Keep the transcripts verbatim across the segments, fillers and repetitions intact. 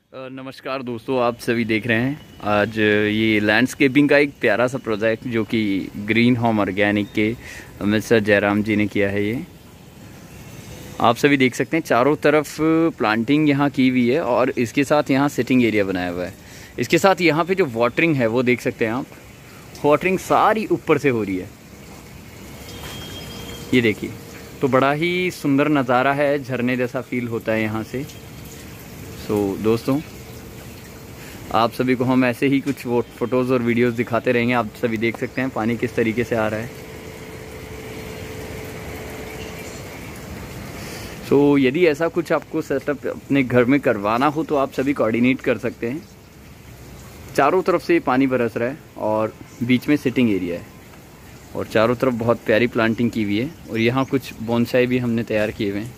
नमस्कार दोस्तों, आप सभी देख रहे हैं आज ये लैंडस्केपिंग का एक प्यारा सा प्रोजेक्ट जो कि ग्रीन होम ऑर्गेनिक के मिस्टर जयराम जी ने किया है। ये आप सभी देख सकते हैं, चारों तरफ प्लांटिंग यहाँ की हुई है और इसके साथ यहाँ सिटिंग एरिया बनाया हुआ है। इसके साथ यहाँ पे जो वाटरिंग है वो देख सकते हैं आप, वाटरिंग सारी ऊपर से हो रही है। ये देखिए, तो बड़ा ही सुंदर नज़ारा है, झरने जैसा फील होता है यहाँ से। तो दोस्तों, आप सभी को हम ऐसे ही कुछ वो फोटोज़ और वीडियोस दिखाते रहेंगे। आप सभी देख सकते हैं पानी किस तरीके से आ रहा है। तो यदि ऐसा कुछ आपको सेटअप अपने घर में करवाना हो तो आप सभी कोऑर्डिनेट कर सकते हैं। चारों तरफ से पानी बरस रहा है और बीच में सिटिंग एरिया है और चारों तरफ बहुत प्यारी प्लांटिंग की हुई है और यहाँ कुछ बोनसाई भी हमने तैयार किए हुए हैं।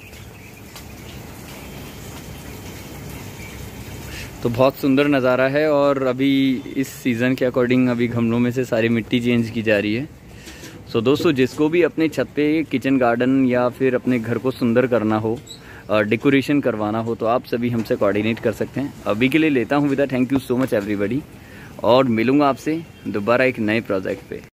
तो बहुत सुंदर नज़ारा है और अभी इस सीज़न के अकॉर्डिंग अभी गमलों में से सारी मिट्टी चेंज की जा रही है। सो दोस्तों, जिसको भी अपने छत पे किचन गार्डन या फिर अपने घर को सुंदर करना हो, डेकोरेशन करवाना हो, तो आप सभी हमसे कोऑर्डिनेट कर सकते हैं। अभी के लिए लेता हूँ विदा। Thank you so much everybody और मिलूँगा आपसे दोबारा एक नए प्रोजेक्ट पे।